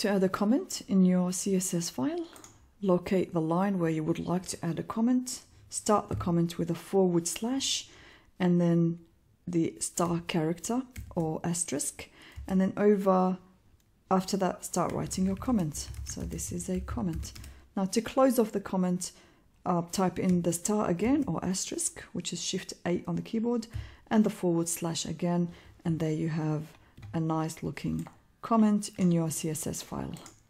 To add a comment in your CSS file, locate the line where you would like to add a comment, start the comment with a / and then the star character or asterisk, and then after that start writing your comment. So this is a comment. Now to close off the comment, type in the star again or asterisk, which is Shift 8 on the keyboard, and the / again, and there you have a nice looking comment in your CSS file.